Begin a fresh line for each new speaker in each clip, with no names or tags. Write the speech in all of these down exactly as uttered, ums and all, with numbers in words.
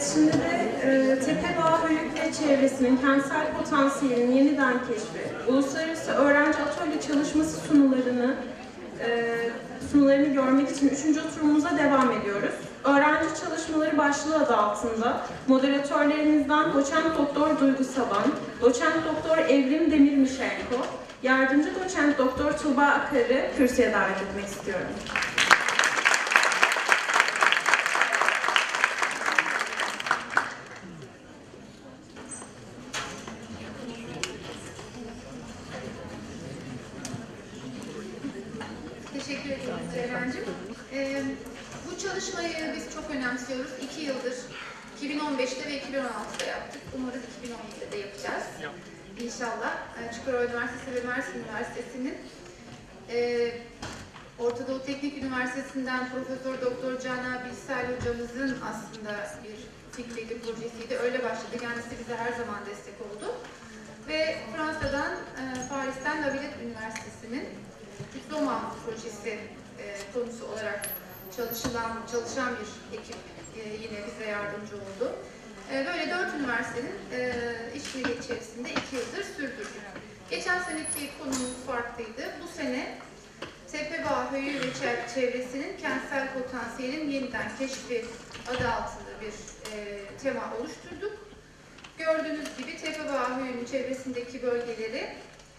Evet, şimdi de e, Tepebağ Höyük ve çevresinin kentsel potansiyelinin yeniden keşfi, uluslararası öğrenci atölye çalışması sunularını e, sunularını görmek için üçüncü oturumumuza devam ediyoruz. Öğrenci çalışmaları başlığı adı altında moderatörlerimizden doçent doktor Duygu Saban, doçent doktor Evrim Demirmişenko, yardımcı doçent doktor Tuğba Akar'ı kürsüye davet etmek istiyorum.
Teşekkür ederim Ceren'cim. Ee, bu çalışmayı biz çok önemsiyoruz. İki yıldır iki bin on beşte ve iki bin on altıda yaptık. Umarız iki bin on yedide de yapacağız. İnşallah. Çukurova Üniversitesi ve Mersin Üniversitesi'nin e, Orta Doğu Teknik Üniversitesi'nden Profesör Doktor Canan Bilsel hocamızın aslında bir fikriydi, projesiydi. Öyle başladı. Kendisi bize her zaman destek oldu. Ve Fransa'dan, e, Paris'ten La Villette Üniversitesi'nin diploma projesi e, konusu olarak çalışılan, çalışan bir ekip e, yine bize yardımcı oldu. E, böyle dört üniversitenin e, işbirliği içerisinde iki yıldır sürdürdük. Geçen seneki konumuz farklıydı. Bu sene Tepebağ Höyük ve çevresinin kentsel potansiyelin yeniden keşfi adı altında bir e, tema oluşturduk. Gördüğünüz gibi Tepebağ Höyük'ün çevresindeki bölgeleri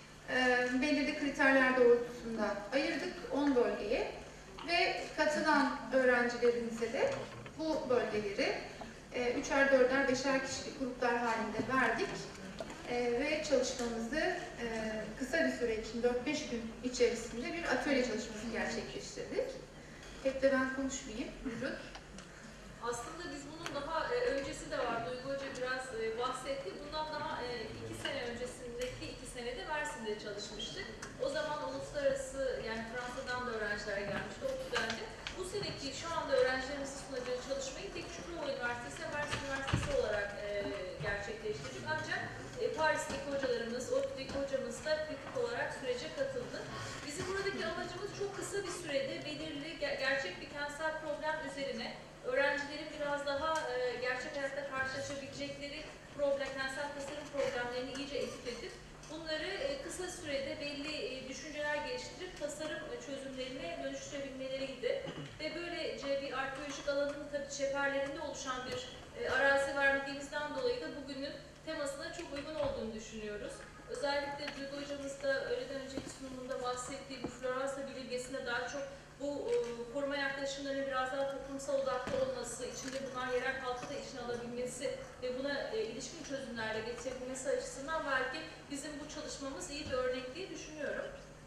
E, belirli kriterler doğrultusunda ayırdık on bölgeye ve katılan öğrencilerimize de bu bölgeleri e, üçer, dörder, beşer kişilik gruplar halinde verdik e, ve çalışmamızı e, kısa bir süre için dört beş gün içerisinde bir atölye çalışması gerçekleştirdik. Hep de ben konuşmayayım. Buyurun.
Aslında biz bunun daha e, öncesi de var. Duygu Hoca biraz e, bahsetti. Bundan daha e, iki sene öncesindeki iki senede Mersin'de çalışmıştık. O zaman uluslararası, yani Fransa'dan da öğrenciler gelmişti. O düzenli. Bu seneki şu anda öğrencilerimizin sunacağı çalışmayı tek Çukurova Üniversitesi ve Mersin Üniversitesi olarak e, gerçekleştirdik. Ancak e, Paris'teki hocalarımız, ODTÜ'deki hocamız da kritik olarak sürece katıldı. Bizim buradaki amacımız çok kısa bir sürede belirli, ger gerçek bir kentsel problem üzerine öğrencilerin biraz daha e, gerçek hayatta karşılaşabilecekleri problem, kentsel tasarım problemlerini iyice etüt edip bunları e, kısa sürede belli e, düşünceler geliştirip tasarım e, çözümlerine dönüştürebilmeleriydi. Ve böylece bir arkeolojik alanın tabii çeperlerinde oluşan bir e, arazi verdiğimizden dolayı da bugünün temasına çok uygun olduğunu düşünüyoruz. Özellikle Duygu Hocamız da öğleden önceki sunumunda bahsettiği bu Floransa bilirgesinde daha çok bu e, koruma yaklaşımlarının biraz daha toplumsal odaklı olması, içinde bulunan yerel halkı da içine alabilmesi ve buna e, ilişkin çözümlerle getirebilmesi açısından belki bizim bu çalışmamız iyi bir örnek diye düşünüyorum.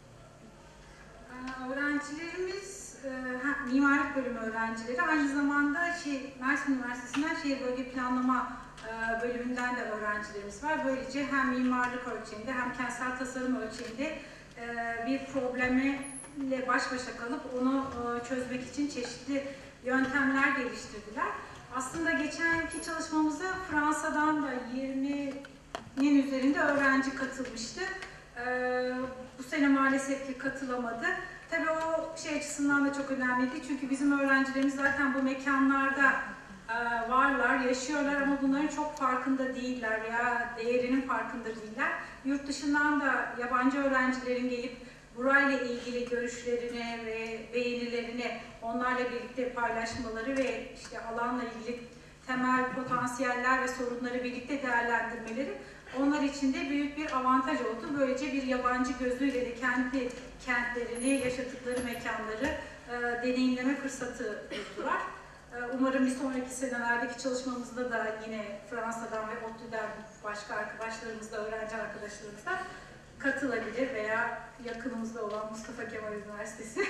Ee, öğrencilerimiz, e, mimarlık bölümü öğrencileri, aynı zamanda şey, Mersin Üniversitesi'nden şehir bölge planlama e, bölümünden de öğrencilerimiz var. Böylece hem mimarlık ölçeğinde hem kentsel tasarım ölçeğinde e, bir problemi ile baş başa kalıp onu e, çözmek için çeşitli yöntemler geliştirdiler. Aslında geçenki çalışmamıza Fransa'dan da yirminin üzerinde öğrenci katılmıştı. E, bu sene maalesef ki katılamadı. Tabii o şey açısından da çok önemliydi. Çünkü bizim öğrencilerimiz zaten bu mekanlarda e, varlar, yaşıyorlar ama bunların çok farkında değiller veya değerinin farkında değiller. Yurt dışından da yabancı öğrencilerin gelip burayla ilgili görüşlerini ve beğenilerini onlarla birlikte paylaşmaları ve işte alanla ilgili temel potansiyeller ve sorunları birlikte değerlendirmeleri onlar için de büyük bir avantaj oldu. Böylece bir yabancı gözüyle de kendi kentlerini, yaşadıkları mekanları e, deneyimleme fırsatı buldular. E, umarım bir sonraki senelerdeki çalışmamızda da yine Fransa'dan ve ODTÜ'den başka arkadaşlarımız da, öğrenci arkadaşlarımız da katılabilir veya yakınımızda olan Mustafa Kemal Üniversitesi.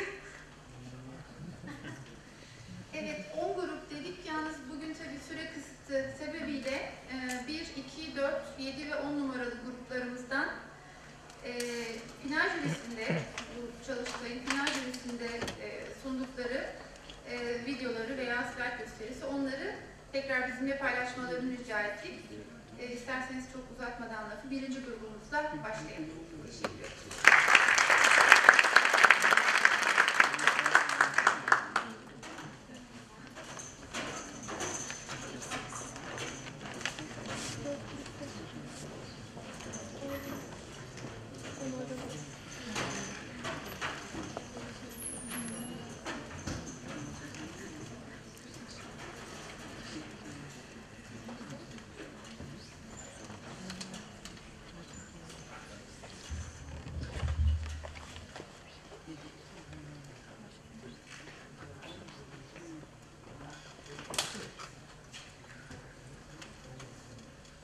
Evet, on grup dedik. Yalnız bugün tabii süre kısıtı sebebiyle bir, iki, dört, yedi ve on numaralı gruplarımızdan e, final jürisinde, bu çalışmayın final jürisinde e, sundukları e, videoları veya slide gösterisi, onları tekrar bizimle paylaşmalarını rica ettik. E, isterseniz çok uzatmadan lafı birinci grubumuzla başlayalım. Teşekkür ederim.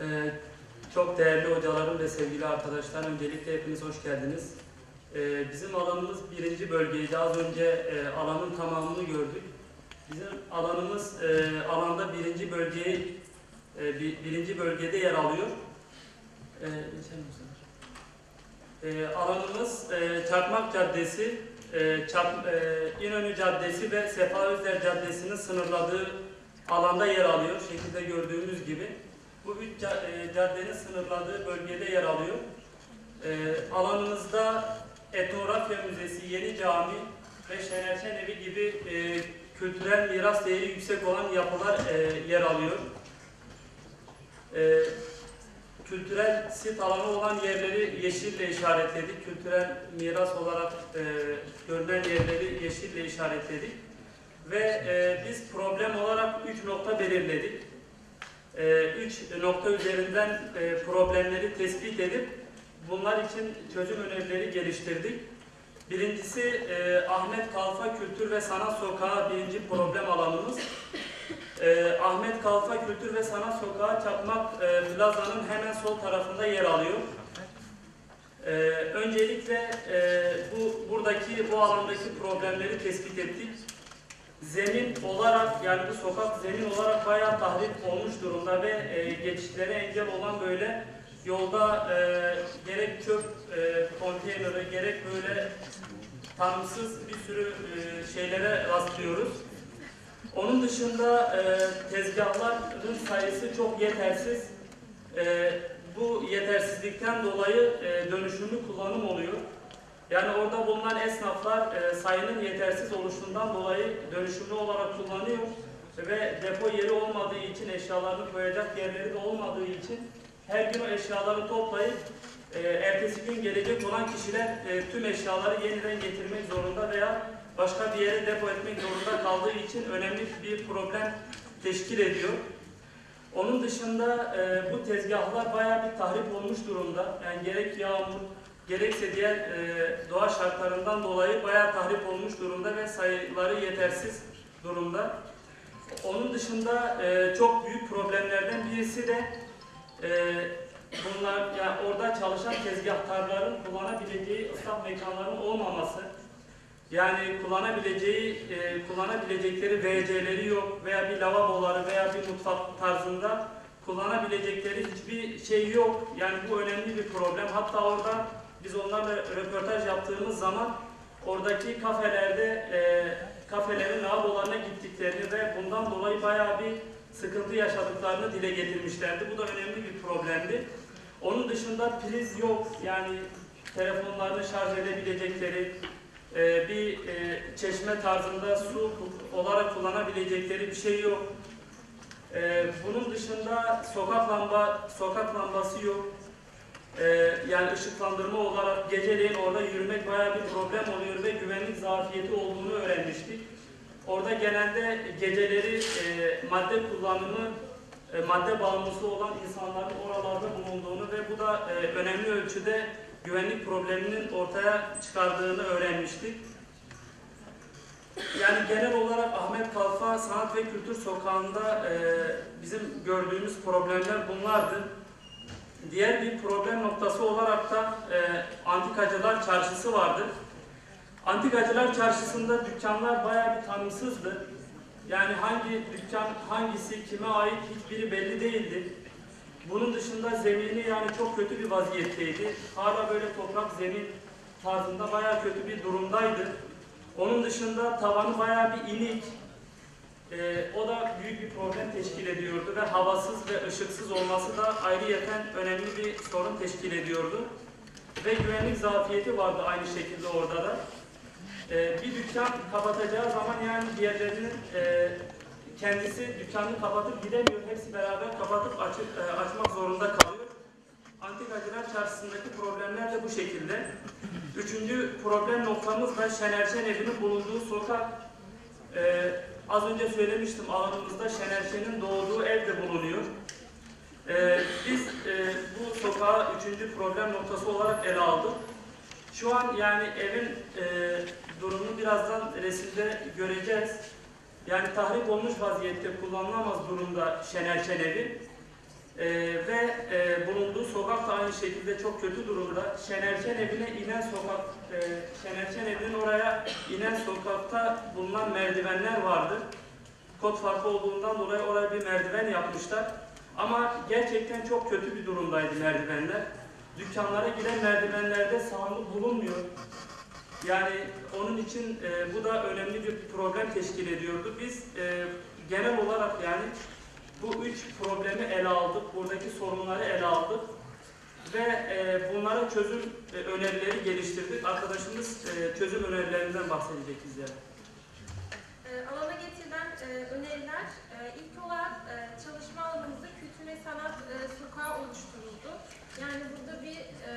Ee, çok değerli hocalarım ve sevgili arkadaşlar, öncelikle hepiniz hoş geldiniz. Ee, bizim alanımız birinci bölgeydi. Az önce e, alanın tamamını gördük. Bizim alanımız e, alanda birinci bölgeye e, bir, birinci bölgede yer alıyor. E, e, alanımız e, Çakmak Caddesi, e, Çak, e, İnönü Caddesi ve Sefa Özder Caddesi'nin sınırladığı alanda yer alıyor. Şekilde gördüğümüz gibi. Bu üç caddenin sınırladığı bölgede yer alıyor. E, alanımızda Etnografya Müzesi, Yeni Cami ve Şener Şen Evi gibi e, kültürel miras değeri yüksek olan yapılar e, yer alıyor. E, kültürel sit alanı olan yerleri yeşille işaretledik. Kültürel miras olarak e, görülen yerleri yeşille işaretledik. Ve e, biz problem olarak üç nokta belirledik. E, üç nokta üzerinden e, problemleri tespit edip bunlar için çözüm önerileri geliştirdik. Birincisi e, Ahmet Kalfa Kültür ve Sanat Sokağı birinci problem alanımız. E, Ahmet Kalfa Kültür ve Sanat Sokağı Çakmak e, Plaza'nın hemen sol tarafında yer alıyor. E, öncelikle e, bu buradaki bu alandaki problemleri tespit ettik. Zemin olarak, yani bu sokak zemin olarak bayağı tahrip olmuş durumda ve e, geçişlere engel olan böyle yolda e, gerek çöp e, konteyneri, gerek böyle tanımsız bir sürü e, şeylere rastlıyoruz. Onun dışında e, tezgahların sayısı çok yetersiz. E, bu yetersizlikten dolayı e, dönüşümlü kullanım oluyor. Yani orada bulunan esnaflar e, sayının yetersiz oluşundan dolayı dönüşümlü olarak kullanıyor ve depo yeri olmadığı için, eşyalarını koyacak yerleri de olmadığı için her gün o eşyaları toplayıp e, ertesi gün gelecek olan kişiler e, tüm eşyaları yeniden getirmek zorunda veya başka bir yere depo etmek zorunda kaldığı için önemli bir problem teşkil ediyor. Onun dışında e, bu tezgahlar bayağı bir tahrip olmuş durumda. Yani gerek yağmur, gerekse diğer e, doğa şartlarından dolayı bayağı tahrip olmuş durumda ve sayıları yetersiz durumda. Onun dışında e, çok büyük problemlerden birisi de e, bunlar, yani orada çalışan tezgahtarların kullanabileceği ıslak mekanların olmaması. Yani kullanabileceği, e, kullanabilecekleri V C'leri yok veya bir lavaboları veya bir mutfak tarzında kullanabilecekleri hiçbir şey yok. Yani bu önemli bir problem. Hatta orada biz onlarla röportaj yaptığımız zaman oradaki kafelerde e, kafelerin lavabolarına gittiklerini ve bundan dolayı bayağı bir sıkıntı yaşadıklarını dile getirmişlerdi. Bu da önemli bir problemdi. Onun dışında priz yok. Yani telefonlarını şarj edebilecekleri, e, bir e, çeşme tarzında su olarak kullanabilecekleri bir şey yok. E, bunun dışında sokak lamba, sokak lambası yok. Ee, yani ışıklandırma olarak geceleyin orada yürümek bayağı bir problem oluyor ve güvenlik zafiyeti olduğunu öğrenmiştik. Orada genelde geceleri e, madde kullanımı, e, madde bağımlısı olan insanların oralarda bulunduğunu ve bu da e, önemli ölçüde güvenlik probleminin ortaya çıkardığını öğrenmiştik. Yani genel olarak Ahmet Kalfa Sanat ve Kültür Sokağı'nda e, bizim gördüğümüz problemler bunlardı. Diğer bir problem noktası olarak da e, Antikacılar Çarşısı vardı. Antikacılar Çarşısı'nda dükkanlar bayağı bir tanımsızdı. Yani hangi dükkan hangisi kime ait hiçbiri belli değildi. Bunun dışında zemini yani çok kötü bir vaziyetteydi. Hala böyle toprak zemin tarzında bayağı kötü bir durumdaydı. Onun dışında tavanı bayağı bir inik. Ee, o da büyük bir problem teşkil ediyordu ve havasız ve ışıksız olması da ayrıyeten önemli bir sorun teşkil ediyordu. Ve güvenlik zafiyeti vardı aynı şekilde orada da. Ee, bir dükkan kapatacağı zaman yani diğerlerinin e, kendisi dükkanını kapatıp gidemiyor. Hepsi beraber kapatıp açıp, e, açmak zorunda kalıyor. Antikacılar Çarşısı'ndaki problemler de bu şekilde. Üçüncü problem noktamız da Şener Şen Evi'nin bulunduğu sokak. Ee, Az önce söylemiştim, alanımızda Şener Şen'in doğduğu ev de bulunuyor. Ee, biz e, bu sokağı üçüncü problem noktası olarak ele aldık. Şu an yani evin e, durumunu birazdan resimde göreceğiz. Yani tahrip olmuş vaziyette, kullanılamaz durumda Şener Şen Evi. Ee, ve e, bulunduğu sokak da aynı şekilde çok kötü durumda. Şenerşen evine inen sokak, e, Şenerşen evinin oraya inen sokakta bulunan merdivenler vardı. Kod farkı olduğundan dolayı oraya bir merdiven yapmışlar. Ama gerçekten çok kötü bir durumdaydı merdivenler. Dükkanlara giden merdivenlerde sağlık bulunmuyor. Yani onun için e, bu da önemli bir problem teşkil ediyordu. Biz e, genel olarak yani bu üç problemi ele aldık, buradaki sorunları ele aldık ve e, bunlara çözüm e, önerileri geliştirdik. Arkadaşımız e, çözüm önerilerinden bahsedecek bizlere.
E, alana getirilen e, öneriler e, ilk olarak e, çalışma alanımızda kültür ve sanat e, sokağı oluşturuldu. Yani burada bir e,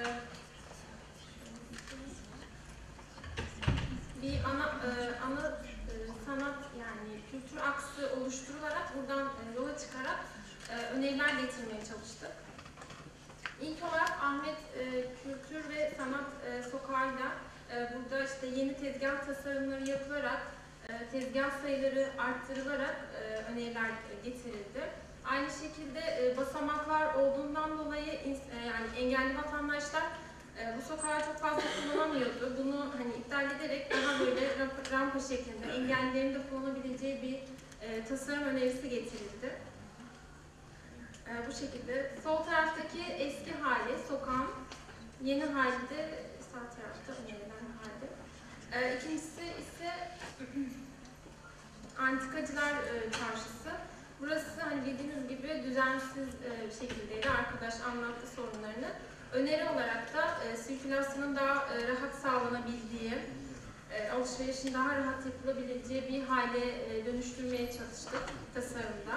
bir ana e, ana e, sanat yani kültür aksı oluşturularak buradan e, yola çıkarak e, öneriler getirmeye çalıştık. İlk olarak Ahmet e, Kültür ve Sanat e, Sokağı'yla e, burada işte yeni tezgah tasarımları yapılarak e, tezgah sayıları arttırılarak e, öneriler getirildi. Aynı şekilde e, basamaklar olduğundan dolayı e, yani engelli vatandaşlar e, bu sokağı çok fazla kullanamıyordu. Bunu hani iptal ederek daha böyle rampa, rampa şeklinde engellilerin de kullanabileceği bir e, tasarım önerisi getirildi. E, bu şekilde sol taraftaki eski hali sokağın, yeni hali de sağ tarafta önerilen hali. E, ikincisi ise Antikacılar e, Çarşısı. Burası hani bildiğiniz gibi düzensiz e, bir şekildeydi. Arkadaş anlattı sorunlarını. Öneri olarak da e, sirkülasyonun daha e, rahat sağlanabildiği, e, alışverişin daha rahat yapılabileceği bir hale e, dönüştürmeye çalıştık tasarımda.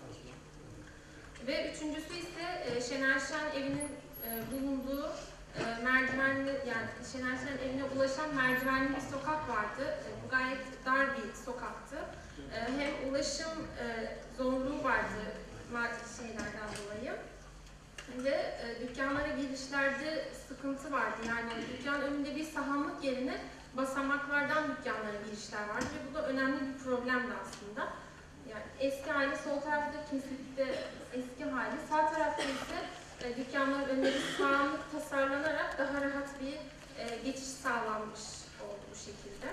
Ve üçüncüsü ise e, Şenerşen evinin e, bulunduğu e, merdivenli, yani Şenerşen evine ulaşan merdivenli bir sokak vardı. E, bu gayet dar bir sokaktı. E, hem ulaşım e, zorluğu vardı şeylerden dolayı. Ve e, dükkanlara girişlerde sıkıntı vardı. Yani dükkan önünde bir sahanlık yerine basamaklardan dükkanlara girişler vardı ve bu da önemli bir problemdi aslında. Yani eski hali sol tarafta kimselikte eski hali, sağ tarafta ise e, dükkanların önünde bir sahanlık tasarlanarak daha rahat bir e, geçiş sağlanmış oldu bu şekilde.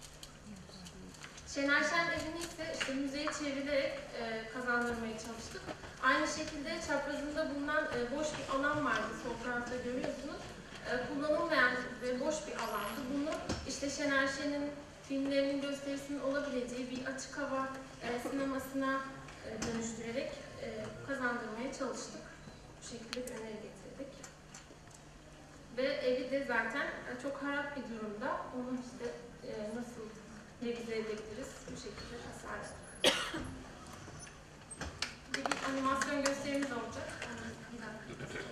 Şenerşen evini ise işte müzeye çevrilerek e, kazandırmaya çalıştık. Aynı şekilde çaprazında bulunan e, boş bir alan vardı, sol tarafta görüyorsunuz. E, kullanılmayan ve boş bir alandı. Bunu işte Şenerşen'in filmlerinin gösterisinin olabileceği bir açık hava e, sinemasına e, dönüştürerek e, kazandırmaya çalıştık. Bu şekilde bir öneri getirdik. Ve evi de zaten e, çok harap bir durumda. Onu işte e, nasıl revize edebiliriz bu şekilde tasarladık. Bir, bir animasyon gösterimiz olacak. Bir dakika.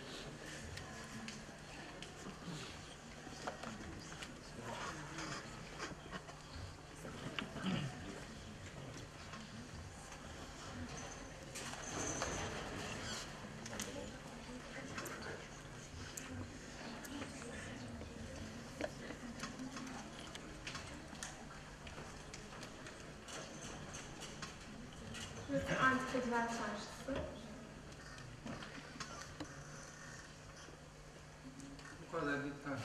Burası Antikacılar Çarşısı.
Bu kadar dikkat.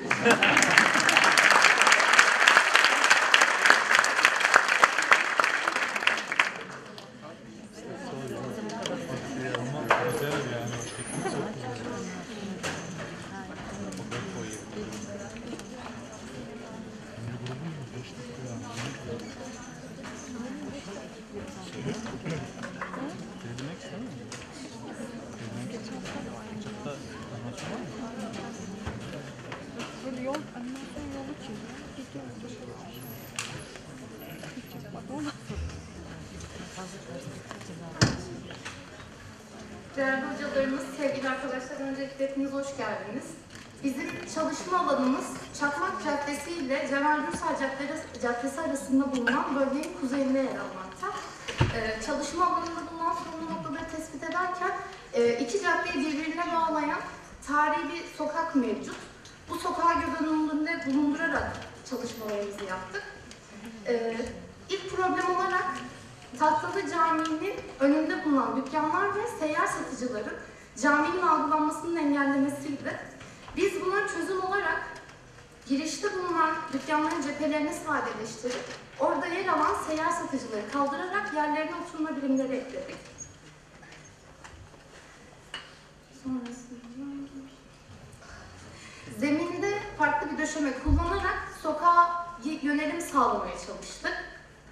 Böyle yol, animasyon yolu çiziyor. Bak ona.
Değerli hocalarımız, sevgili arkadaşlar, öncelikle hepiniz hoş geldiniz. Bizim çalışma alanımız Çakmak Caddesi ile Cemal Gürsel Caddesi arasında bulunan bölgenin kuzeyinde yer almakta. Ee, çalışma alanında bulunan sorunlu noktaları tespit ederken e, iki caddeyi birbirine bağlayan tarihi bir sokak mevcut. Bu sokağı göz önünde bulundurarak çalışmalarımızı yaptık. Ee, ilk problem olarak
Tahtalı Camii'nin önünde bulunan dükkanlar ve seyyar satıcıların caminin algılanmasının engellemesiydi. Biz buna çözüm olarak girişte bulunan dükkanların cephelerini sadeleştirip orada yer alan seyyar satıcıları kaldırarak yerlerine oturma birimleri ekledik. Sonrasında zeminde farklı bir döşeme kullanarak sokağa yönelim sağlamaya çalıştık.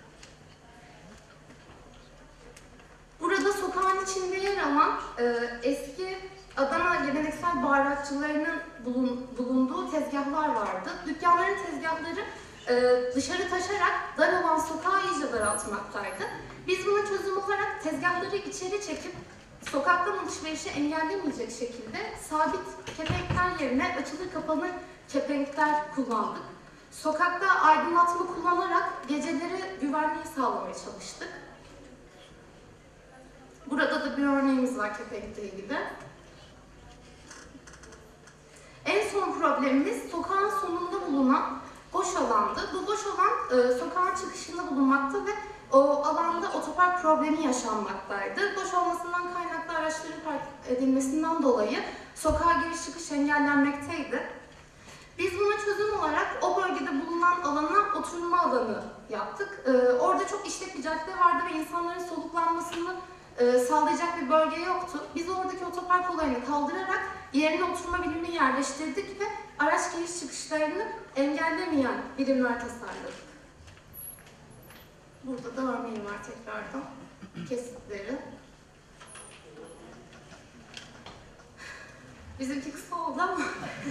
Burada sokağın içinde yer alan e, eski Adana geleneksel baharatçılarının bulun, bulunduğu tezgahlar vardı. Dükkanların tezgahları e, dışarı taşarak dar olan sokağı iyice daraltmaktaydı. Biz buna çözüm olarak tezgahları içeri çekip sokaktan alışverişi engellemeyecek şekilde sabit kepenkler yerine açılır kapanır kepenkler kullandık. Sokakta aydınlatma kullanarak geceleri güvenliği sağlamaya çalıştık. Burada da bir örneğimiz var kepenkle ilgili. En son problemimiz sokağın sonunda bulunan boş alandı. Bu boş alan e, sokağın çıkışında bulunmakta ve o alanda otopark problemi yaşanmaktaydı. Boş olmasından kaynaklı araçların park edilmesinden dolayı sokağa giriş çıkış engellenmekteydi. Biz buna çözüm olarak o bölgede bulunan alana oturma alanı yaptık. E, orada çok işlek bir cadde vardı ve insanların soluklanmasını e, sağlayacak bir bölge yoktu. Biz oradaki otopark olayını kaldırarak yerine oturma birimini yerleştirdik ve araç giriş çıkışlarını engellemeyen birimler tasarladık. Burada da örneğim var tekrardan. Kesitleri. Bizimki kısa oldu ama.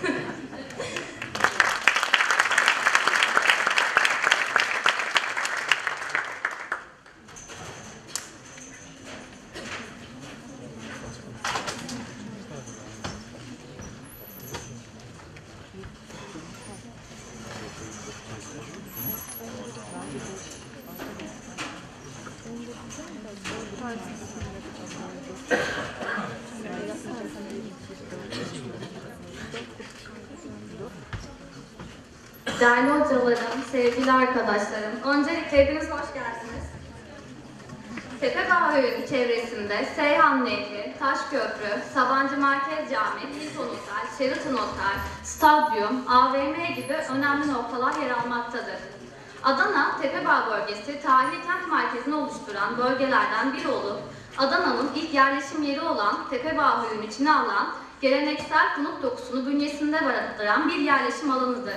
Değerli hocalarım, sevgili arkadaşlarım, öncelikle hepiniz hoş geldiniz. Tepebağı Höyü'nün çevresinde Seyhan Nehri, Taşköprü, Sabancı Merkez Camii, Hilton Otel, Sheraton Otel, Stadyum, A V M gibi önemli noktalar yer almaktadır. Adana, Tepebağı bölgesi tarihi kent merkezini oluşturan bölgelerden biri olup, Adana'nın ilk yerleşim yeri olan Tepebağı Höyü'nün içine alan geleneksel konut dokusunu bünyesinde barındıran bir yerleşim alanıdır.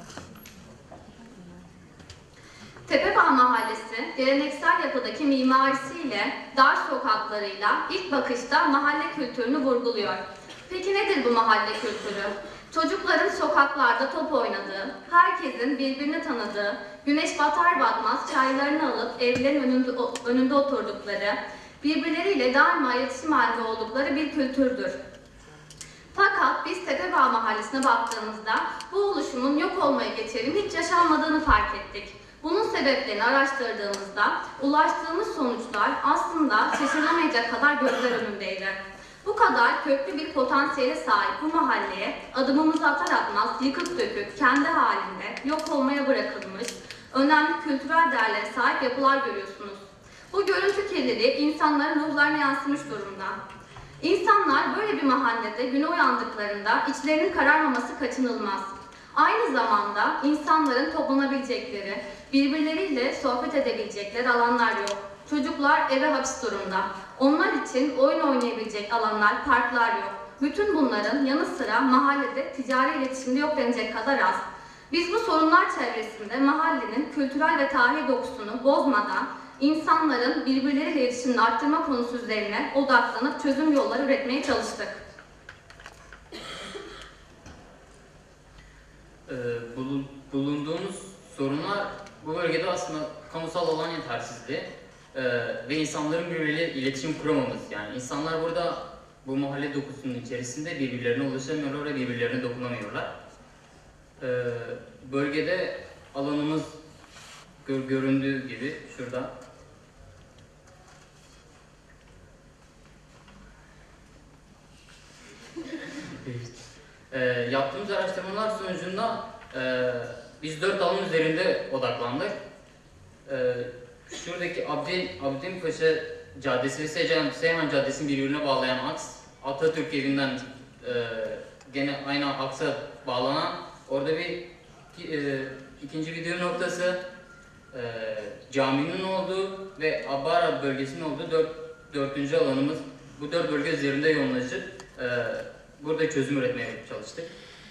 Tepebağı Mahallesi, geleneksel yapıdaki mimarisiyle, dar sokaklarıyla ilk bakışta mahalle kültürünü vurguluyor. Peki nedir bu mahalle kültürü? Çocukların sokaklarda top oynadığı, herkesin birbirini tanıdığı, güneş batar batmaz çaylarını alıp evlerin önünde, önünde oturdukları, birbirleriyle daima iletişim halinde oldukları bir kültürdür. Fakat biz Tepebağı Mahallesi'ne baktığımızda bu oluşumun yok olmaya geçelim hiç yaşanmadığını fark ettik. Bunun sebeplerini araştırdığımızda ulaştığımız sonuçlar aslında şaşırılamayacak kadar gözler önündeydi. Bu kadar köklü bir potansiyele sahip bu mahalleye adımımızı atar atmaz yıkık dökük, kendi halinde yok olmaya bırakılmış, önemli kültürel değerlere sahip yapılar görüyorsunuz. Bu görüntü kirliliği insanların ruhlarına yansımış durumda. İnsanlar böyle bir mahallede güne uyandıklarında içlerinin kararmaması kaçınılmaz. Aynı zamanda insanların toplanabilecekleri, birbirleriyle sohbet edebilecekleri alanlar yok. Çocuklar eve hapis durumda. Onlar için oyun oynayabilecek alanlar, parklar yok. Bütün bunların yanı sıra mahallede ticari iletişimde yok denecek kadar az. Biz bu sorunlar çevresinde mahallenin kültürel ve tarihi dokusunu bozmadan insanların birbirleriyle iletişimini arttırma konusu üzerine odaklanıp çözüm yolları üretmeye çalıştık.
Ee, bulun, bulunduğumuz sorunlar bu bölgede aslında kamusal alan yetersizliği ee, ve insanların birbiriyle iletişim kuramamız. Yani insanlar burada bu mahalle dokusunun içerisinde birbirlerine ulaşamıyorlar ve birbirlerine dokunamıyorlar. Ee, bölgede alanımız gör, göründüğü gibi şurada. E, yaptığımız araştırmalar sonucunda e, biz dört alan üzerinde odaklandık. E, şuradaki Abdin, Abdin Paşa Caddesi ve Seyhan, Seyhan Caddesi'ni birbirine bağlayan aks, Atatürk evinden e, gene aynı aksa bağlanan, orada bir e, ikinci video noktası, e, caminin olduğu ve Abbara bölgesinin olduğu dört, dördüncü alanımız. Bu dört bölge üzerinde yoğunlaşıp e, burada çözüm üretmeye çalıştık.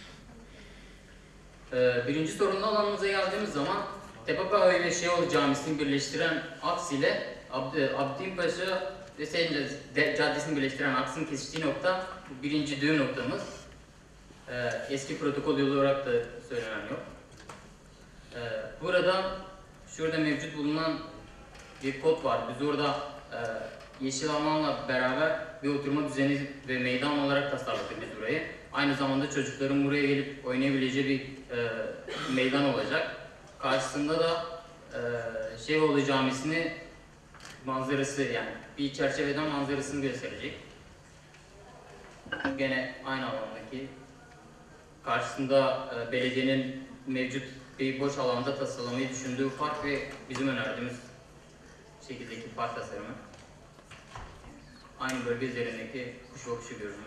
E, birinci sorunlu alanımıza geldiğimiz zaman Tepepaşa ile Şeyhoğlu Camisi'ni birleştiren aks ile Abd Abdinpaşa ve Seyhan Caddesi'ni birleştiren aksın kesiştiği nokta bu birinci düğüm noktamız. E, eski protokol yolu olarak da söylenen yok. E, burada şurada mevcut bulunan bir kod var. Biz orada e, yeşil alanla beraber bir oturma düzeni ve meydan olarak tasarladık biz burayı. Aynı zamanda çocukların buraya gelip oynayabileceği bir e, meydan olacak. Karşısında da e, Şeyhoğlu Camisi'ni manzarası, yani bir çerçeveden manzarasını gösterecek. Gene aynı alandaki. Karşısında e, belediyenin mevcut bir boş alanda tasarlamayı düşündüğü park ve bizim önerdiğimiz şekildeki park tasarımı. Aynı bölge üzerindeki kuş bakışı görünümü.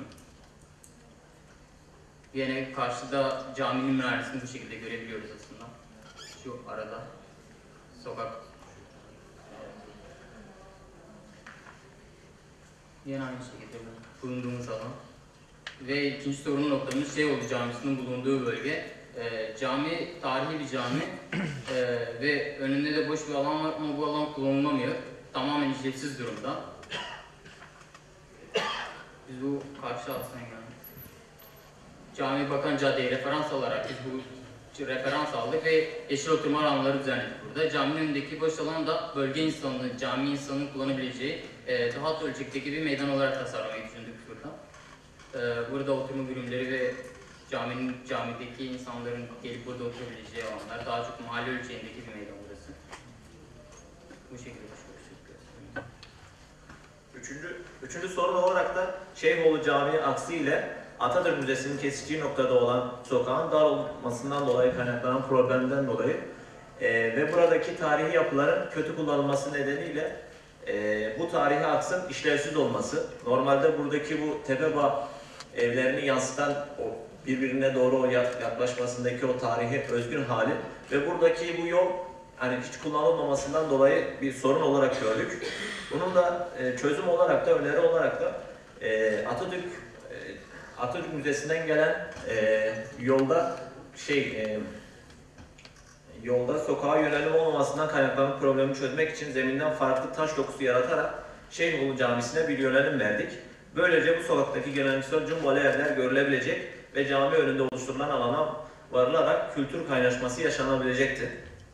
Yine karşıda caminin minaresini bu şekilde görebiliyoruz aslında. Şu arada sokak. Yine aynı şekilde bulunduğumuz alan. Ve ikinci sorun noktamız Şeyhoğlu Camisi'nin bulunduğu bölge. E, cami tarihi bir cami e, ve önünde de boş bir alan var ama bu alan kullanılamıyor. Tamamen işlevsiz durumda. Biz bu karşı aslında yani Cami Bakan Cadde'ye referans alarak biz bu referans aldık ve yeşil oturma alanları düzenledik burada. Caminin önündeki boş alan da bölge insanının, cami insanının kullanabileceği e, daha alt ölçekteki bir meydan olarak tasarlamayı düşündük burada. E, burada oturma bölümleri ve caminin, camideki insanların gelip burada oturabileceği alanlar, daha çok mahalle ölçeğindeki bir meydan burası. Bu şekilde düşünüyoruz.
Üçüncü, üçüncü sorun olarak da Şeyhoğlu Camii aksi ile Atatürk Müzesi'nin kesiştiği noktada olan sokağın dar olmasından dolayı kaynaklanan problemden dolayı e, ve buradaki tarihi yapıların kötü kullanılması nedeniyle e, bu tarihi aksın işlevsiz olması, normalde buradaki bu tepeba evlerini yansıtan o birbirine doğru yaklaşmasındaki o tarihi özgün hali ve buradaki bu yol hani hiç kullanılmamasından dolayı bir sorun olarak gördük. Bunun da e, çözüm olarak da, öneri olarak da e, Atatürk Atatürk Müzesi'nden gelen e, yolda şey e, yolda sokağa yönelim olmamasından kaynaklanan problemi çözmek için zeminden farklı taş dokusu yaratarak Şeyhoğlu Camisi'ne bir yönelim verdik. Böylece bu sokaktaki geleneksel cumbalı evler görülebilecek ve cami önünde oluşturulan alana varılarak kültür kaynaşması yaşanabilecekti.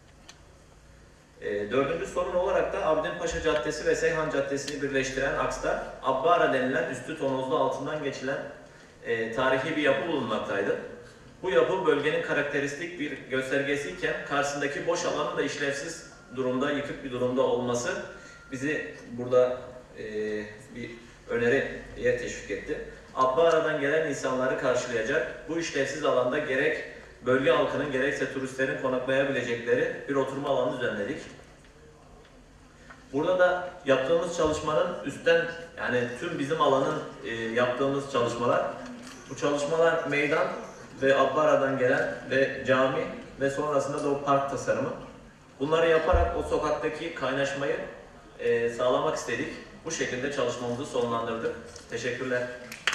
E, dördüncü sorun olarak da Abdinpaşa Caddesi ve Seyhan Caddesi'ni birleştiren aksta Abbara denilen üstü tonozlu altından geçilen E, tarihi bir yapı bulunmaktaydı. Bu yapı bölgenin karakteristik bir göstergesiyken karşısındaki boş alanın da işlevsiz durumda, yıkık bir durumda olması bizi burada e, bir öneriye teşvik etti. Abbara'dan gelen insanları karşılayacak bu işlevsiz alanda gerek bölge halkının gerekse turistlerin konaklayabilecekleri bir oturma alanı düzenledik. Burada da yaptığımız çalışmanın üstten, yani tüm bizim alanın e, yaptığımız çalışmalar, bu çalışmalar meydan ve Abbara'dan gelen ve cami ve sonrasında da o park tasarımı. Bunları yaparak o sokaktaki kaynaşmayı e, sağlamak istedik. Bu şekilde çalışmamızı sonlandırdık. Teşekkürler.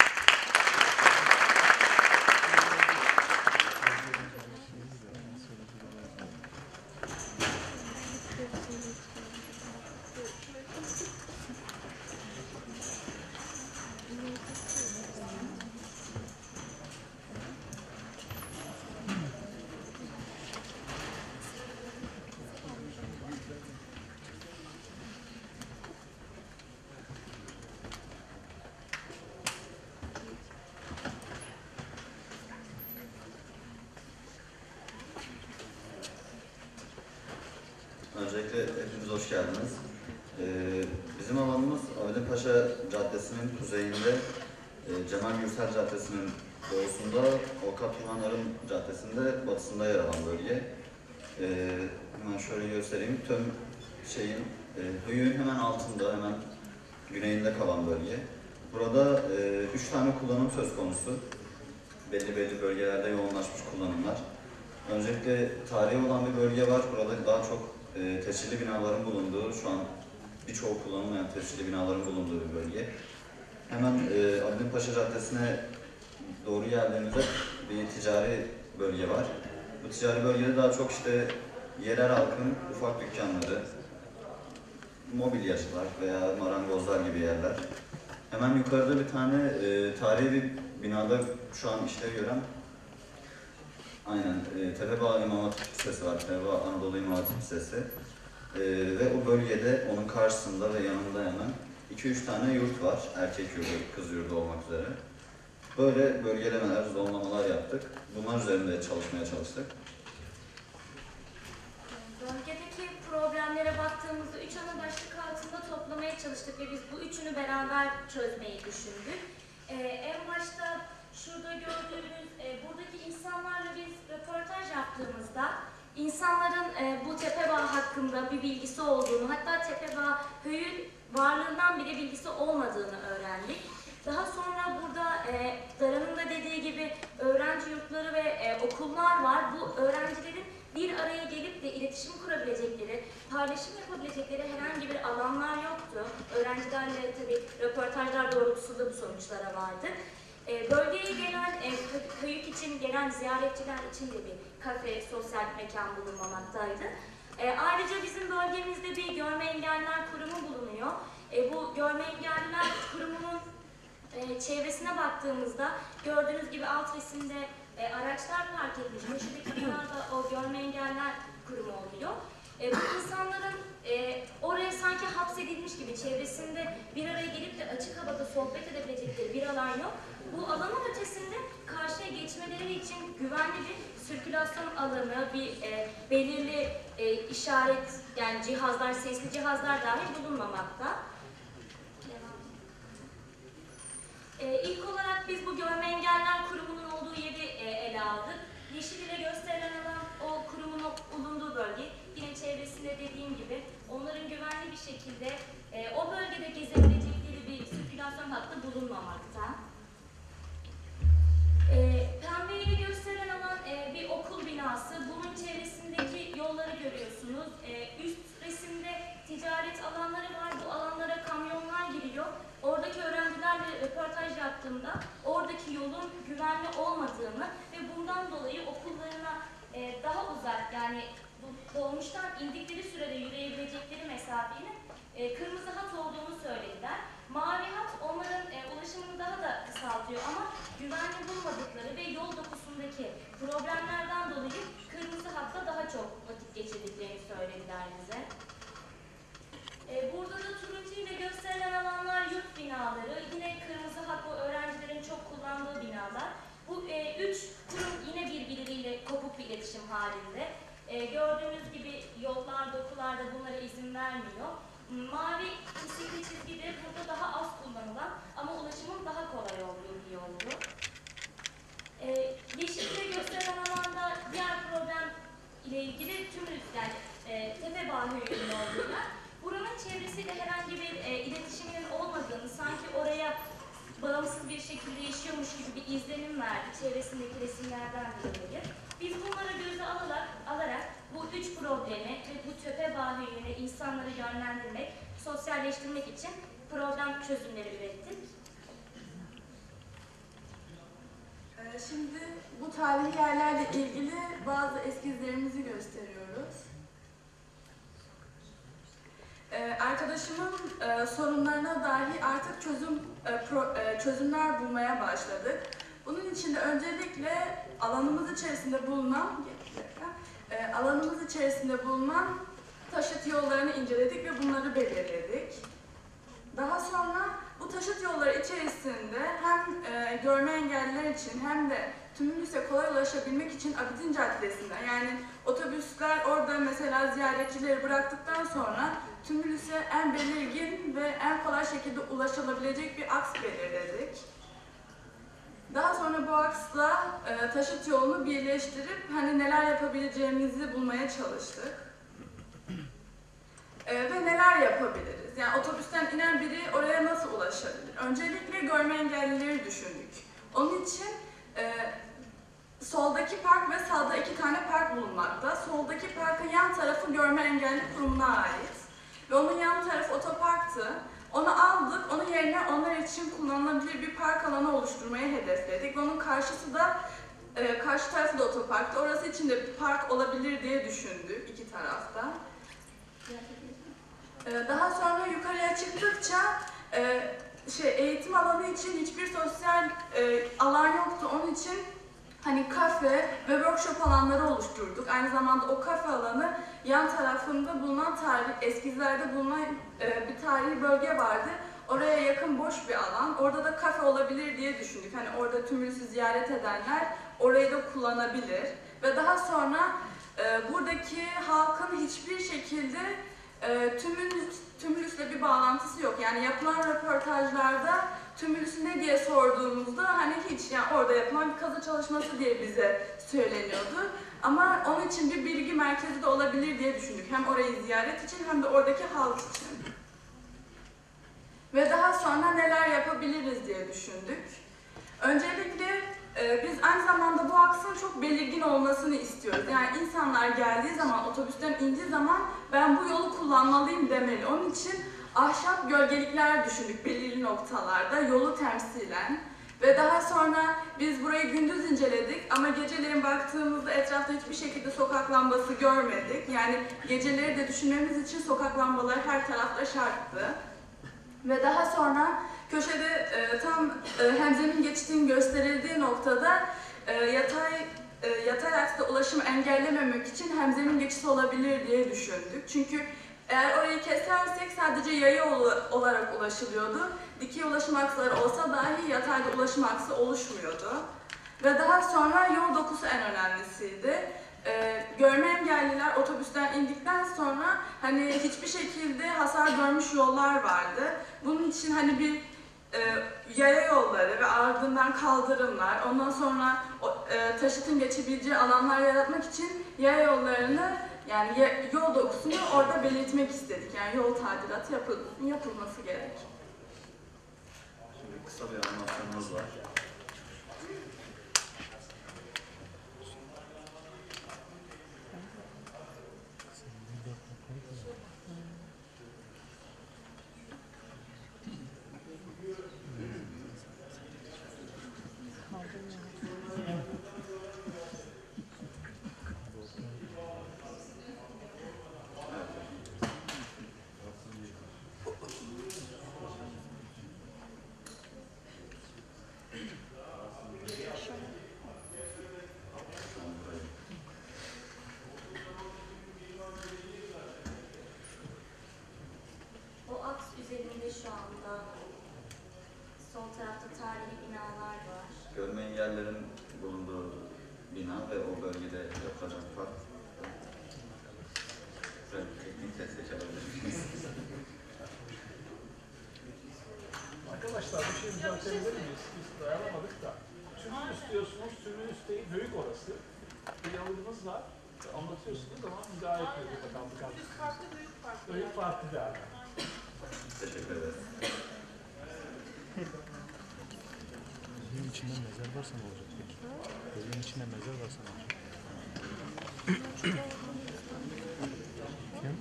Öncelikle hepiniz hoş geldiniz. Ee, bizim alanımız Abdinpaşa Caddesi'nin kuzeyinde, e, Cemal Gürsel Caddesi'nin doğusunda, Avukat Turhan Arım Caddesi'nde batısında yer alan bölge. Ee, hemen şöyle göstereyim. Tüm şeyin, e, Höyük'ün hemen altında, hemen güneyinde kalan bölge. Burada e, üç tane kullanım söz konusu. Belli belli bölgelerde yoğunlaşmış kullanımlar. Öncelikle tarihi olan bir bölge var. Burada daha çok e, tescilli binaların bulunduğu, şu an birçoğu kullanılmayan tescilli binaların bulunduğu bir bölge. Hemen e, Abidin Paşa Caddesi'ne doğru geldiğimizde bir ticari bölge var. Bu ticari bölgede daha çok işte yerel halkın ufak dükkanları, mobilyacılar veya marangozlar gibi yerler. Hemen yukarıda bir tane e, tarihi bir binada şu an işlev gören aynen e, Tepebağ İmam Hatip Lisesi var. Tepebağ Anadolu İmam Hatip Lisesi. E, ve o bölgede onun karşısında ve yanında hemen iki üç tane yurt var. Erkek yurdu, kız yurdu olmak üzere. Böyle bölgelemeler, zonlamalar yaptık. Bunlar üzerinde çalışmaya çalıştık.
Bölgedeki problemlere baktığımızda üç ana başlık altında toplamaya çalıştık ve biz bu üçünü beraber çözmeyi düşündük. Ee, en başta şurada gördüğünüz e, buradaki insanlarla biz röportaj yaptığımızda insanların e, bu Tepebağ hakkında bir bilgisi olduğunu, hatta Tepebağ Höyük'ün varlığından bile bilgisi olmadığını öğrendik. Daha sonra burada e, Dara'nın da dediği gibi öğrenci yurtları ve e, okullar var. Bu öğrencilerin bir araya gelip de iletişim kurabilecekleri, paylaşım yapabilecekleri herhangi bir alanlar yoktu. Öğrencilerle tabii röportajlar doğrultusunda bu sonuçlara vardık. E, bölgeye gelen, e, Höyük için gelen ziyaretçiler için de bir kafe, sosyal mekan bulunmamaktaydı. E, ayrıca bizim bölgemizde bir görme engelliler kurumu bulunuyor. E, bu görme engelliler kurumunun e, çevresine baktığımızda gördüğünüz gibi alt resimde e, araçlar park etmiş. Köşedeki binada o görme engelliler kurumu oluyor. E, bu insanların e, oraya sanki hapsedilmiş gibi çevresinde bir araya gelip de açık havada sohbet edebilecekleri bir alan yok. Bu alanın ötesinde karşıya geçmeleri için güvenli bir sirkülasyon alanı, bir e, belirli e, işaret, yani cihazlar, sesli cihazlar dahi bulunmamakta. E, ilk olarak biz bu Görme Engelliler Kurumu'nun olduğu yeri e, ele aldık. Yeşil ile gösterilen alan o kurumun bulunduğu bölge. Yine çevresinde dediğim gibi onların güvenli bir şekilde e, o bölgede gezebilecekleri bir sirkülasyon hattı bulunmamakta. E, pembe ile gösterilen alan e, bir okul binası. Bunun çevresindeki yolları görüyorsunuz. E, üst resimde ticaret alanları var. Bu alanlara kamyonlar giriyor. Oradaki öğrencilerle röportaj yaptığımda oradaki yolun güvenli olmadığını ve bundan dolayı okullarına e, daha uzak, yani dolmuştan indikleri sürede yürüyebilecekleri mesafenin e, kırmızı hat olduğunu söylediler. Mavi hat onların e, ulaşımını daha da kısaltıyor ama güvenli bulmadıkları ve yol dokusundaki problemlerden dolayı kırmızı hatta daha çok vakit geçirdiklerini söylediler bize. E, burada da turuncu ile gösterilen alanlar yurt binaları, yine kırmızı hat bu öğrencilerin çok kullandığı binalar. Bu e, üç kurum yine birbirleriyle kopuk bir iletişim halinde. E, gördüğünüz gibi yollar, dokular da bunlara izin vermiyor. Mavi çizgi çizgi de burada daha az kullanılan ama ulaşımın daha kolay olduğu bir yoldu. E, yeşille gösterilen alanda diğer problem ile ilgili Tümrüt, yani e, Tepebağ Höyük'ün olduğu yer. Buranın çevresiyle herhangi bir e, iletişiminin olmadığını, sanki oraya bağımsız bir şekilde yaşıyormuş gibi bir izlenim verdi çevresindeki resimlerden dolayı. Biz bunları göze alarak, alarak bu üç problemi ve bu Tepebağ Höyük'üne insanları yönlendirmek, sosyalleştirmek için problem çözümleri ürettik.
Şimdi bu tarihi yerlerle ilgili bazı eskizlerimizi gösteriyoruz. Ee, arkadaşımın e, sorunlarına dahi artık çözüm e, pro, e, çözümler bulmaya başladık. Bunun için de öncelikle alanımız içerisinde bulunan e, alanımız içerisinde bulunan taşıt yollarını inceledik ve bunları belirledik. Daha sonra bu taşıt yolları içerisinde hem e, görme engelliler için hem de Tümülüs'e kolay ulaşabilmek için Abidin Caddesi'nden, yani otobüsler orada mesela ziyaretçileri bıraktıktan sonra Tümülüs'e en belirgin ve en kolay şekilde ulaşılabilecek bir aks belirledik. Daha sonra bu aksla e, taşıt yolunu birleştirip hani neler yapabileceğimizi bulmaya çalıştık. e, ve neler yapabiliriz? Yani otobüsten inen biri oraya nasıl ulaşabilir? Öncelikle görme engellileri düşündük. Onun için e, soldaki park ve sağda iki tane park bulunmakta. Soldaki parkın yan tarafı görme engelli kurumuna ait. Ve onun yan tarafı otoparktı. Onu aldık, onun yerine onlar için kullanılabilir bir park alanı oluşturmayı hedefledik. Ve onun karşısı da, e, karşı tarafı da otoparktı. Orası için de bir park olabilir diye düşündük iki tarafta. E, daha sonra yukarıya çıktıkça e, şey eğitim alanı için hiçbir sosyal e, alan yoktu. Onun için hani kafe ve workshop alanları oluşturduk. Aynı zamanda o kafe alanı yan tarafında bulunan tarih, eskizlerde bulunan e, bir tarihi bölge vardı. Oraya yakın boş bir alan. Orada da kafe olabilir diye düşündük. Hani orada tümülüsü ziyaret edenler orayı da kullanabilir. Ve daha sonra e, buradaki halkın hiçbir şekilde e, tümülüs, tümülüsle bir bağlantısı yok. Yani yapılan röportajlarda tümülüsü ne diye sorduğumuzda hani hiç, yani orada yapılan bir kazı çalışması diye bize söyleniyordu. Ama onun için bir bilgi merkezi de olabilir diye düşündük. Hem orayı ziyaret için hem de oradaki halk için. Ve daha sonra neler yapabiliriz diye düşündük. Öncelikle e, biz aynı zamanda bu aksın çok belirgin olmasını istiyoruz. Yani insanlar geldiği zaman, otobüsten indiği zaman ben bu yolu kullanmalıyım demeli. Onun için ahşap gölgelikler düşündük belirli noktalarda, yolu temsilen. Ve daha sonra biz burayı gündüz inceledik ama geceleyin baktığımızda etrafta hiçbir şekilde sokak lambası görmedik. Yani geceleri de düşünmemiz için sokak lambaları her tarafta şarttı. Ve daha sonra köşede e, tam e, hemzemin geçtiğinin gösterildiği noktada e, yatay e, yatay aksta ulaşımı engellememek için hemzemin geçişi olabilir diye düşündük. Çünkü eğer orayı kesersek sadece yaya olarak ulaşılıyordu. Dikey ulaşım aksları olsa dahi yatayda ulaşım aksı oluşmuyordu. Ve daha sonra yol dokusu en önemlisiydi. Ee, görme engelliler otobüsten indikten sonra hani hiçbir şekilde hasar görmüş yollar vardı. Bunun için hani bir e, yaya yolları ve ardından kaldırımlar, ondan sonra o, e, taşıtın geçebileceği alanlar yaratmak için yaya yollarını, yani yol dokusunu orada belirtmek istedik. Yani yol tadilatı yapıl yapılması gerek.
Şimdi kısa bir animasyonumuz var.
O aks üzerinde şu anda sol tarafta tarihi binalar var.
Görme engellerin bulunduğu bina ve o bölgede yapılacak park. Güzel bir teknik destek alabilirsiniz.
Arkadaşlar bir şey düzeltebilir miyiz? Biz dayanamadık da. Tümülüs diyorsunuz, tümülüs değil, höyük orası. Bir yalımız var, anlatıyorsunuz ama müdahale etmiyoruz. Bakalım bakalım.
Höyük farklı, höyük farklı.
Höyük farklı derler.
Teşekkür ederim.
Gözün içinde mezar varsa ne olacak peki? Gözün içinde mezar varsa ne olacak? Kim?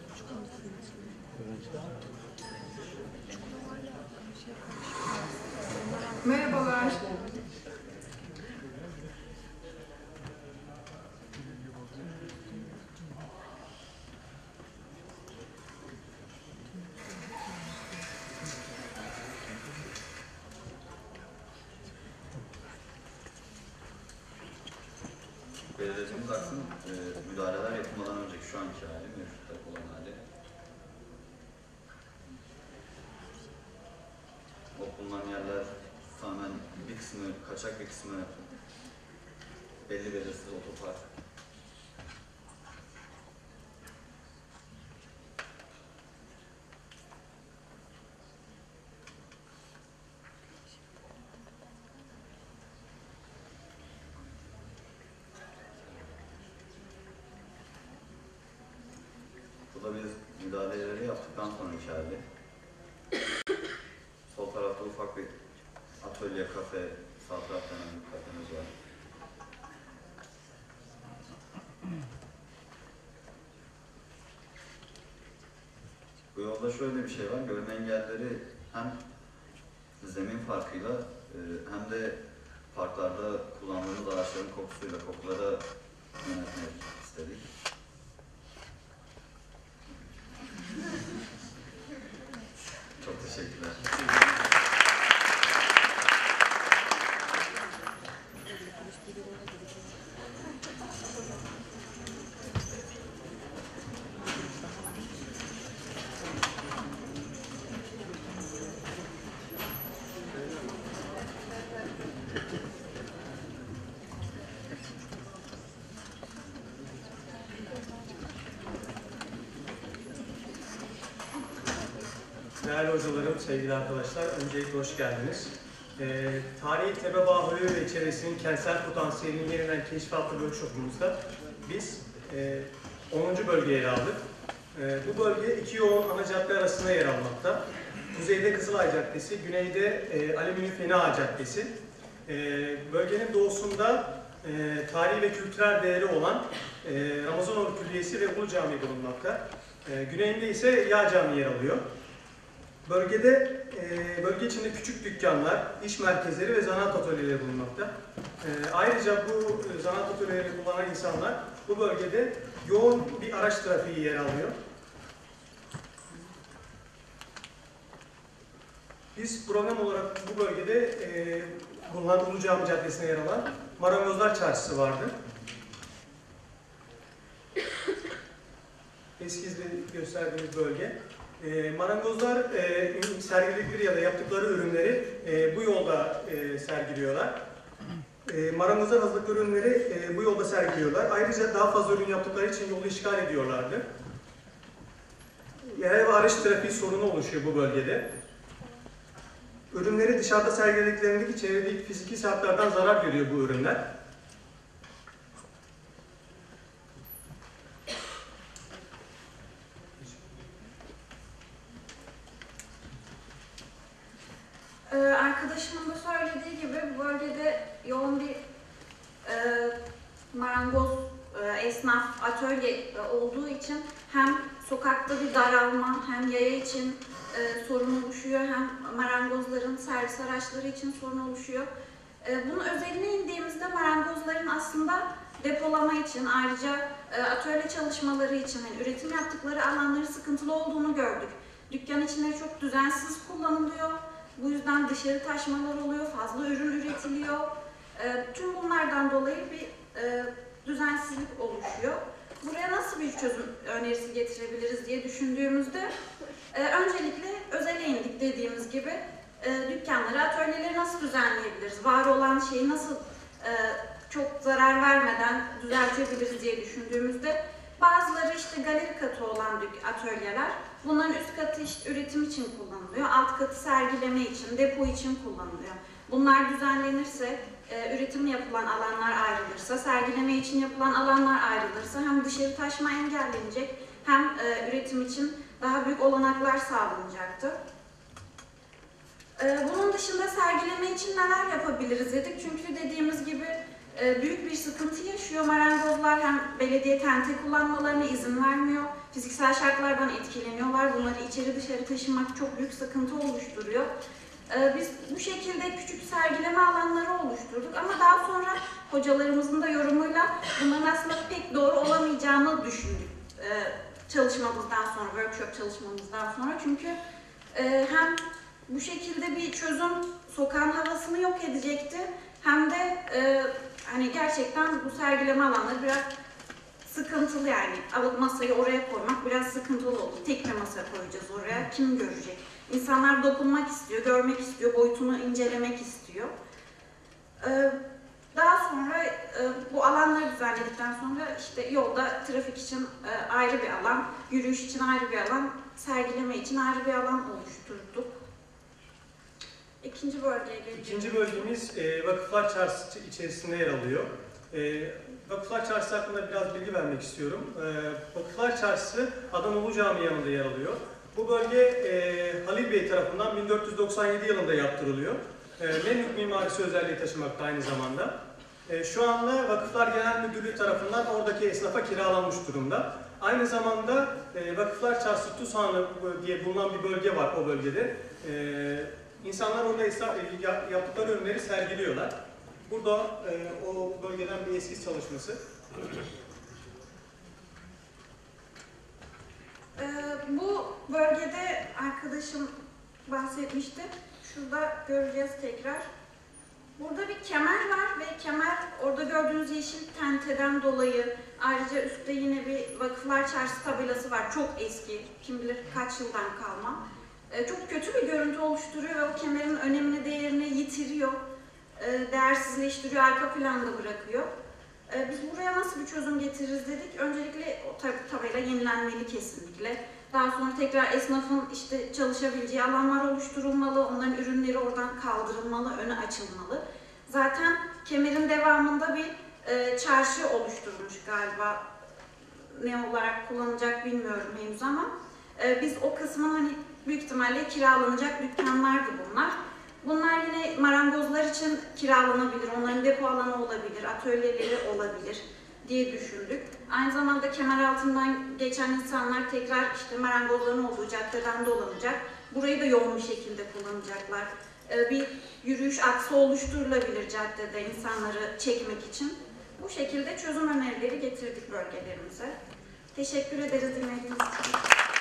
Merhabalar.
Belirlediğimiz aksın e, müdahaleler yapılmadan önceki şu anki hali, mevcutta olan hali. O bulunan yerler tamamen bir kısmı kaçak, bir kısmı belli belirsiz otopark. Bu da biz müdahaleleri yaptıktan sonra içeride sol tarafta ufak bir atölye, kafe, sağ tarafta hemen bir kafemiz var. Bu yolda şöyle bir şey var, görme engellileri hem zemin farkıyla e, hem de parklarda kullandığımız ağaçların kokusuyla kokulara yönetmek istedik. Çok teşekkürler.
Değerli hocalarım, sevgili arkadaşlar, öncelikle hoş geldiniz. Ee, Tarihi Tepe Bahoyu ve çevresinin kentsel potansiyelinin yeniden keşfi adlı workshopumuzda biz e, onuncu bölgeyi ele aldık. E, bu bölge iki yoğun ana cadde arasında yer almakta. Kuzeyde Kızılay Caddesi, güneyde e, Alüminyum Fena Ağa Caddesi. E, bölgenin doğusunda e, tarihi ve kültürel değeri olan e, Ramazanoğlu Külliyesi ve Ulu Camii bulunmakta. E, güneyinde ise Yağ Camii yer alıyor. Bölgede, e, bölge içinde küçük dükkanlar, iş merkezleri ve zanaat atölyeleri bulunmakta. E, ayrıca bu e, zanaat atölyeleri kullanan insanlar bu bölgede yoğun bir araç trafiği yer alıyor. Biz program olarak bu bölgede e, bulunan Ulu Cami Caddesi'ne yer alan Marangozlar Çarşısı vardı. Eskizde gösterdiğimiz bölge. E, marangozlar e, sergiledikleri ya da yaptıkları ürünleri e, bu yolda e, sergiliyorlar. E, marangozlar hazırladıkları ürünleri e, bu yolda sergiliyorlar. Ayrıca daha fazla ürün yaptıkları için yolu işgal ediyorlardı. Yerel ve araç trafiği sorunu oluşuyor bu bölgede. Ürünleri dışarıda sergilediklerindeki çevredeki fiziki şartlardan zarar görüyor bu ürünler.
Ee, arkadaşımın da söylediği gibi bu bölgede yoğun bir e, marangoz, e, esnaf, atölye e, olduğu için hem sokakta bir daralma hem yaya için e, sorun oluşuyor hem marangozların servis araçları için sorun oluşuyor. E, bunun özeline indiğimizde marangozların aslında depolama için ayrıca e, atölye çalışmaları için yani üretim yaptıkları alanları sıkıntılı olduğunu gördük. Dükkan içinde çok düzensiz kullanılıyor. Bu yüzden dışarı taşmalar oluyor, fazla ürün üretiliyor. E, tüm bunlardan dolayı bir e, düzensizlik oluşuyor. Buraya nasıl bir çözüm önerisi getirebiliriz diye düşündüğümüzde e, öncelikle özele indik dediğimiz gibi e, dükkanları, atölyeleri nasıl düzenleyebiliriz? Var olan şeyi nasıl e, çok zarar vermeden düzeltebiliriz diye düşündüğümüzde bazıları işte galeri katı olan atölyeler, bunların üst katı işte üretim için kullanılıyor, alt katı sergileme için, depo için kullanılıyor. Bunlar düzenlenirse, e, üretim yapılan alanlar ayrılırsa, sergileme için yapılan alanlar ayrılırsa hem dışarı taşma engellenecek hem e, üretim için daha büyük olanaklar sağlanacaktır. E, bunun dışında sergileme için neler yapabiliriz dedik. Çünkü dediğimiz gibi e, büyük bir sıkıntı yaşıyor marangozlar. Hem belediye tente kullanmalarına izin vermiyor. Fiziksel şartlardan etkileniyorlar. Bunları içeri dışarı taşımak çok büyük sıkıntı oluşturuyor. E, biz bu şekilde küçük sergileme alanları oluşturduk. Ama daha sonra hocalarımızın da yorumuyla bunların aslında pek doğru olamayacağını düşündük. E, çalışmamızdan sonra, workshop çalışmamızdan sonra. Çünkü e, hem bu şekilde bir çözüm sokağın havasını yok edecekti. Hem de e, hani gerçekten bu sergileme alanları biraz sıkıntılı yani. Alıp masayı oraya koymak biraz sıkıntılı oldu. Tek bir masa koyacağız oraya. Kim görecek? İnsanlar dokunmak istiyor, görmek istiyor, boyutunu incelemek istiyor. E, daha sonra e, bu alanları düzenledikten sonra işte yolda trafik için e, ayrı bir alan, yürüyüş için ayrı bir alan, sergileme için ayrı bir alan oluşturduk. İkinci bölgeye geçelim.
İkinci bölgemiz e, Vakıflar Çarşısı içerisinde yer alıyor. E, Vakıflar Çarşısı hakkında biraz bilgi vermek istiyorum. E, Vakıflar Çarşısı Adanalı Camii yanında yer alıyor. Bu bölge e, Halil Bey tarafından bin dört yüz doksan yedi yılında yaptırılıyor. E, Memlük mimarisi özelliği taşımakta aynı zamanda. E, şu anda Vakıflar Genel Müdürlüğü tarafından oradaki esnafa kiralanmış durumda. Aynı zamanda e, Vakıflar Çarşısı Tuzhanı diye bulunan bir bölge var o bölgede. E, insanlar orada esnaf, yaptıkları ürünleri sergiliyorlar. Burada e, o bölgeden bir eskiz çalışması.
Ee, bu bölgede arkadaşım bahsetmişti. Şurada göreceğiz tekrar. Burada bir kemer var ve kemer orada gördüğünüz yeşil tenteden dolayı, ayrıca üstte yine bir Vakıflar Çarşısı tabelası var. Çok eski, kim bilir kaç yıldan kalma. Ee, çok kötü bir görüntü oluşturuyor ve o kemerin önemini, değerini yitiriyor. Ee, değersizleştiriyor, arka planda bırakıyor. Ee, biz buraya nasıl bir çözüm getiririz dedik. Öncelikle o tab tabela yenilenmeli kesinlikle. Daha sonra tekrar esnafın işte çalışabileceği alanlar oluşturulmalı, onların ürünleri oradan kaldırılmalı, öne açılmalı. Zaten kemerin devamında bir e, çarşı oluşturulmuş galiba. Ne olarak kullanılacak bilmiyorum henüz ama e, biz o kısmın hani büyük ihtimalle kiralanacak dükkanlardı bunlar. Bunlar yine marangozlar için kiralanabilir, onların depo alanı olabilir, atölyeleri olabilir diye düşündük. Aynı zamanda kemer altından geçen insanlar tekrar işte marangozların olduğu caddeden dolanacak. Burayı da yoğun bir şekilde kullanacaklar. Ee, bir yürüyüş aksı oluşturulabilir caddede insanları çekmek için. Bu şekilde çözüm önerileri getirdik bölgelerimize. Teşekkür ederiz dinlediğiniz için.